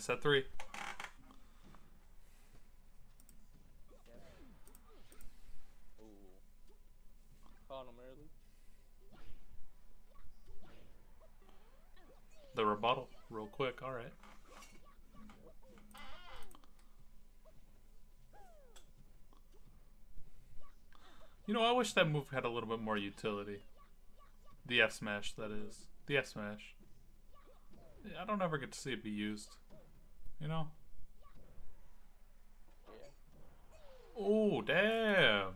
set 3. Ooh. Caught him early. The rebuttal, real quick. All right. You know, I wish that move had a little bit more utility. The F smash, that is. The F smash. I don't ever get to see it be used. You know? Yeah. Oh, damn.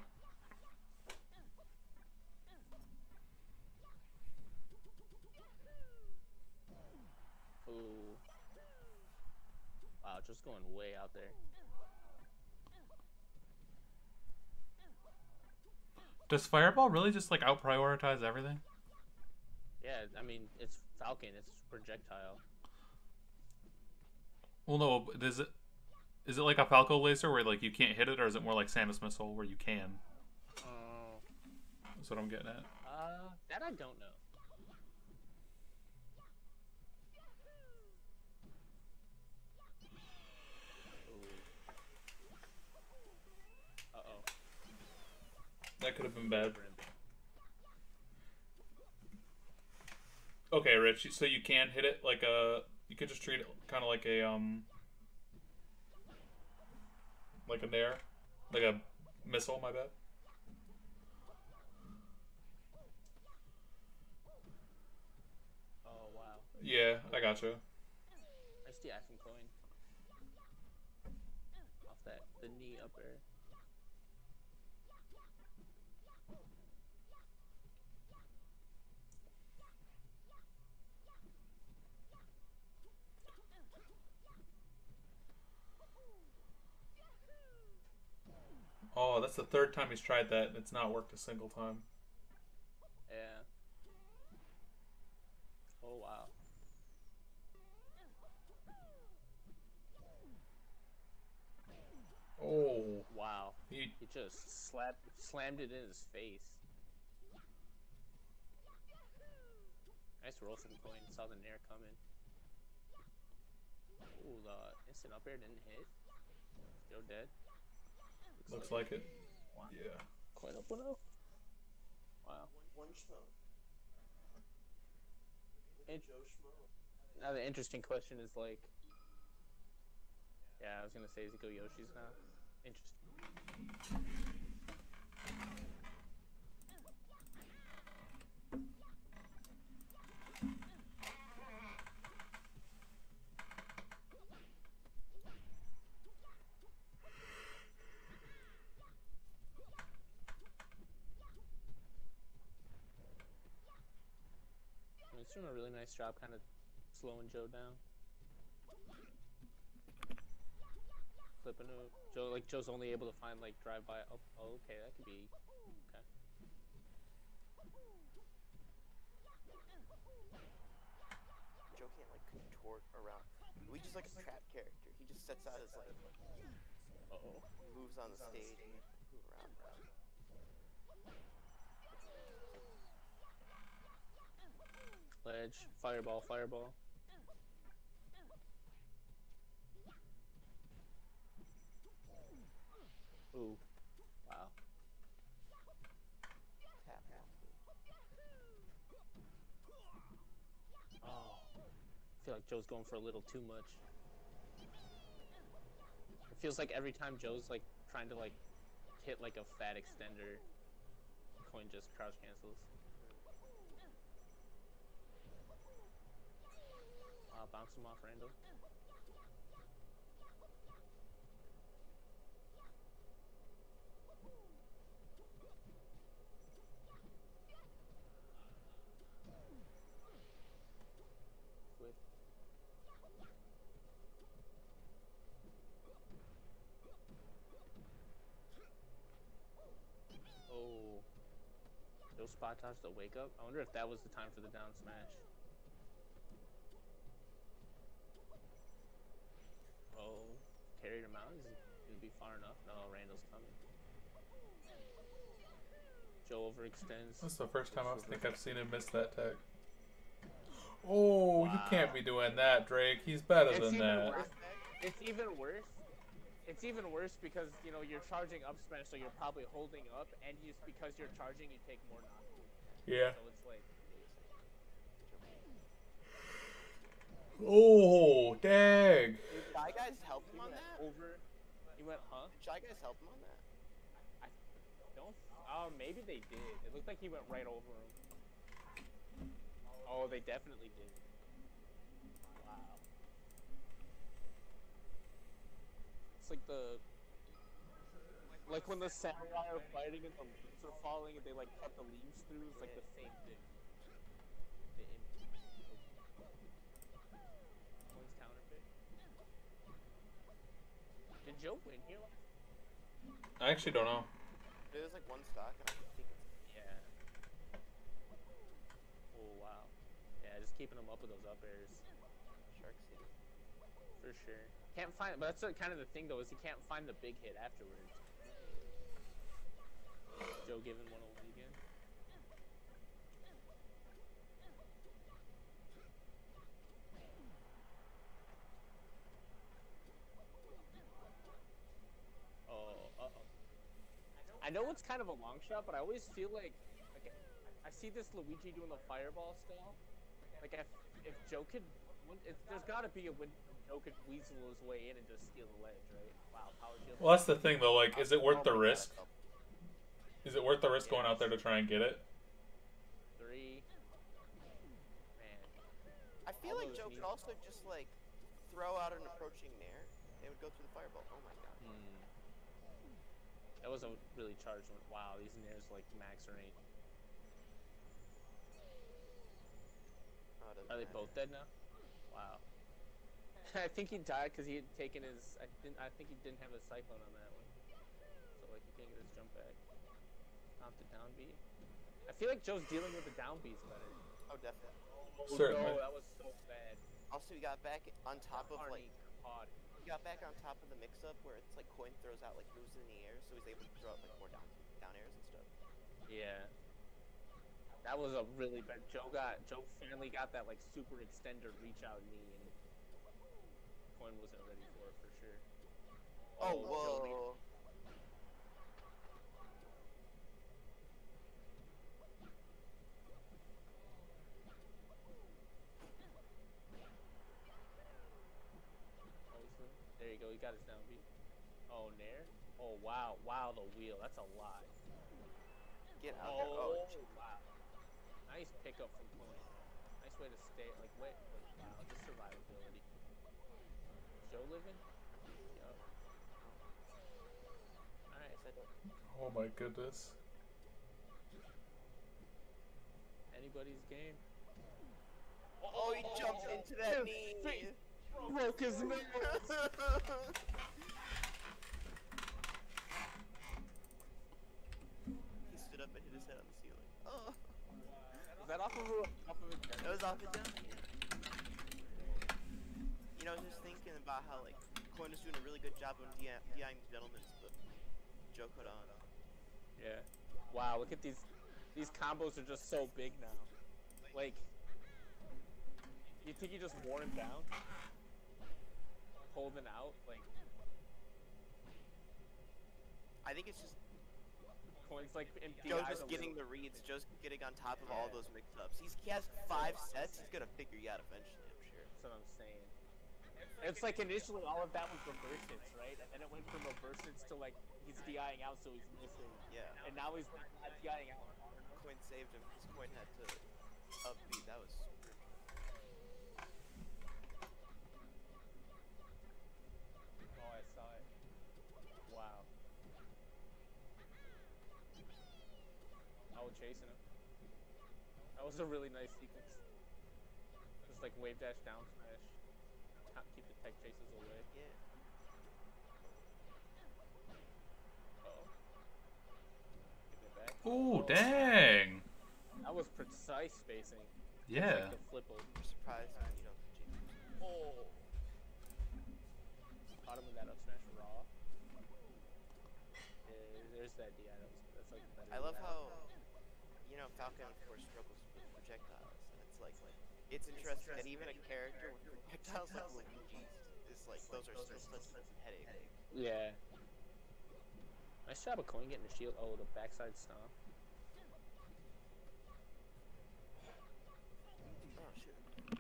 Ooh. Wow, just going way out there. Does Fireball really just like out prioritize everything? Yeah, I mean, it's Falcon, it's projectile. Well, no, is it like a Falco laser where like you can't hit it, or is it more like Samus missile where you can? That's what I'm getting at. That I don't know. Uh-oh. That could have been bad. Okay, Rich. So you can hit it like a. You could just treat it kind of like a like a nair, like a missile. My bad. Oh wow. Yeah, I gotcha. Nice DI from coin. Off that the knee up air. Oh, that's the 3rd time he's tried that, and it's not worked a single time. Yeah. Oh wow. Oh. Wow. He just slammed it in his face. Nice roll from coin. Saw the nair coming. Ooh, the instant up air didn't hit. Joe dead. Looks like it. Wow. Yeah. Coin up 1-0. Wow. Now the interesting question is like, yeah, I was gonna say, is it go Yoshi's now? Interesting. He's doing a really nice job kind of slowing Joe down. Flipping it. Joe's only able to find like drive by. Oh, okay, that could be okay. Joe can't like contort around. Luigi's like a trap character. He just sets out his like moves on the stage and move around. Ledge, fireball. Ooh, wow. Tap. Oh, I feel like Joe's going for a little too much. It feels like every time Joe's like trying to like hit like a fat extender, coin just crouch cancels. Bounce him off Randall. Quit. Oh. Those spot dodge the wake up. I wonder if that was the time for the down smash. Oh, carried him out. He'll be far enough. No, Randall's coming. Joe overextends. That's the first time I think I've seen him miss that tag. Oh, you Wow. can't be doing that, Drake. He's better It's than even that. worse. It's even worse. It's even worse because, you know, you're charging up smash, so you're probably holding up, and just because you're charging, you take more knockback. Yeah. So it's like, Oh, dang. Did Shy Guys help him he on went that? over. He went, huh? Did Shy Guys help him on that? I don't. Oh, maybe they did. It looked like he went right over him. Oh, they definitely did. Wow. It's like like when the samurai are fighting and the leaves are falling and they like cut the leaves through. It's like the same thing. The One's counterpick. Did Joe win here? I actually don't know. It was like one stock, and I think it's Yeah. Oh wow. Yeah, just keeping him up with those up airs. Shark City. For sure. Can't find, but that's kind of the thing though, is he can't find the big hit afterwards. Joe giving one away again. Oh, uh-oh. I know it's kind of a long shot, but I always feel like I see this Luigi doing the fireball style. Like if Joe could, there's got to be a win. Joe could weasel his way in and just steal the ledge, right? Wow, power shield. Well, that's the thing, though. Like, is it worth the Oh my risk? God. Is it worth the risk going out there to try and get it? 3. Man. I feel All like those Joe could also just like throw out an approaching nair. They would go through the fireball. Oh my God. That was a really charged one. Wow, these nairs like max range. Oh, it doesn't Are they matter. both dead now? Wow. I think he died because he had taken his. I think he didn't have a cyclone on that one. So like he can't get his jump back. Not the down B. I feel like Joe's dealing with the down B's better. Oh, definitely. Oh, Certainly. no, that was so bad. Also, we got back on top of like Pod. we got back on top of the mix-up where it's like Coin throws out like moves in the air, so he's able to throw out like more down airs and stuff. Yeah. That was a really bad. Joe finally got that like super extender reach out knee, and Coin wasn't ready for it for sure. Oh, Joe whoa. There you go, he got his down beat. Oh, Nair? Oh, wow. Wow, the wheel. That's a lot. Get out there. Oh, wow. Nice pickup from Coin. Nice way to stay. Like, wait. Wow, just survivability. Joe living? Yup. Alright. Oh my goodness. Anybody's game. Oh, he jumped into that knee. Broke his nose. He stood up and hit his head on the ceiling. Oh. Was that off of a That was off his down. You know, I was just thinking about how like Coin was doing a really good job of DIing the gentlemen, but Joe caught on. Yeah. Wow, look at these combos are just so big now. Like, you think you just wore him down? Holding out? Like, I think it's just Coin's like in Joe DI's just a getting little- the reads, Joe's getting on top of all those mix-ups. He has 5 sets, he's gonna figure you out eventually, I'm sure. That's what I'm saying. It's like initially all of that was reverse hits, right? And then it went from reverse hits to like he's DIing out, so he's missing. Yeah. And now he's not DIing out. Coin saved him because Coin had to upbeat. That was super. Oh, I saw it. Wow. I was chasing him. That was a really nice sequence. Just like wave dash down smash. Keep the tech chases away. Yeah. Uh-oh. Give it back. Ooh, dang. That was precise spacing. Yeah. Like the flip over. You're surprised when you don't. Oh. Caught him with that up smash raw. There's that DI. That's like better. I love how, you know, Falcon of course struggles with projectiles, and it's interesting that even a character with projectiles like Luigi is like those are still such a headache. Yeah. Nice job of Coin getting the shield. Oh, the backside stomp. Oh shit.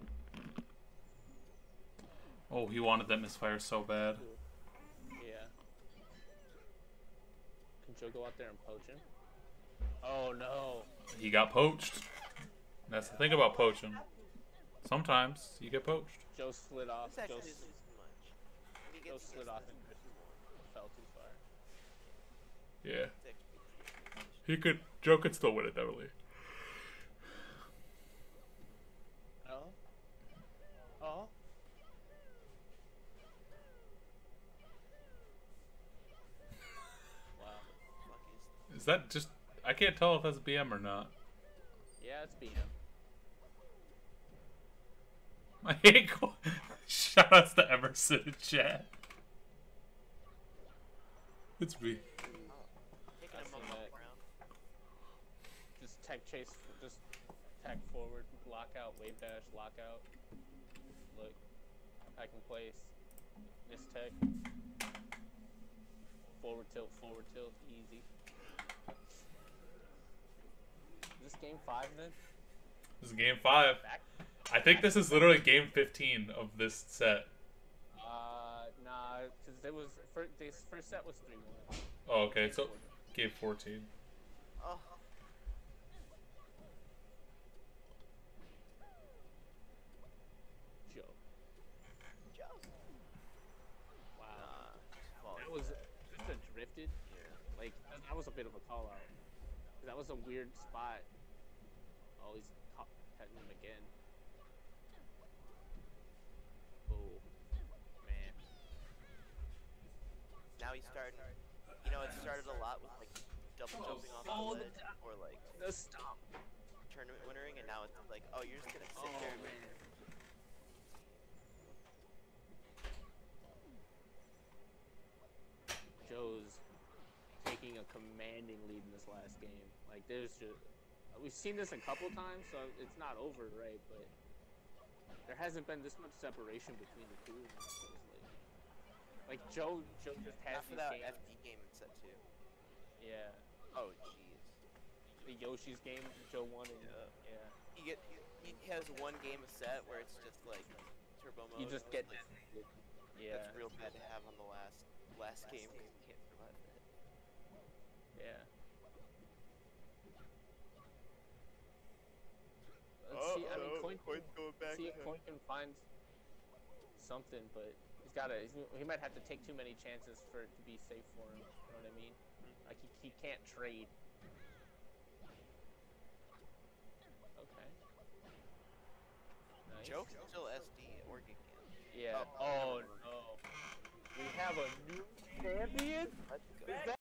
Oh, he wanted that misfire so bad. Yeah. Can Joe go out there and poach him? Oh no. He got poached. That's the thing about poaching. Sometimes you get poached. Joe slid off. This Joe, actually isn't too much. If he Joe gets slid off and fell too far. Yeah. it's actually too much. He could. Joe could still win it, definitely. Oh. Oh. Wow. Fuck Is that just... I can't tell if that's BM or not. Yeah, it's BM. I hate shout outs to Emerson in chat. It's me. Taking I've him seen off that. the ground. Just tech chase, just tech forward, lockout, wave dash, lockout. Look, I can place. Miss tech. Forward tilt, easy. Is this game 5 then? This is game 5. Back? I think this is literally game 15 of this set. Nah, because it was this first set was 3-1. Oh, okay, so game 14. Oh. Joe. Joe. Wow. Well, That was just a drifted. yeah. Like that was a bit of a call out. That was a weird spot. Oh, he's hitting him again. Oh, man. Now he's starting. You know, it started a lot with like double jumping off the ledge or like The stop. tournament winnering, and now it's like, oh, you're just gonna sit Oh there. man. Joe's taking a commanding lead in this last game. Like there's just we've seen this a couple times, so it's not over, right? But there hasn't been this much separation between the two of them. It feels like Joe just has After these that games. FD game in set 2. Yeah. Oh jeez. The Yoshi's game, Joe won, and yeah. He has one game a set where it's just like turbo mode. You just get like, yeah. That's real bad to have on the last game because you can't survive that. Yeah. Let's see. I mean, Coin going back. see if Coin can find something, but he might have to take too many chances for it to be safe for him. You know what I mean? Like he can't trade. Okay. Nice. Joke still SD or Geek. Yeah. Oh no. We have a new champion. Let's go. Is that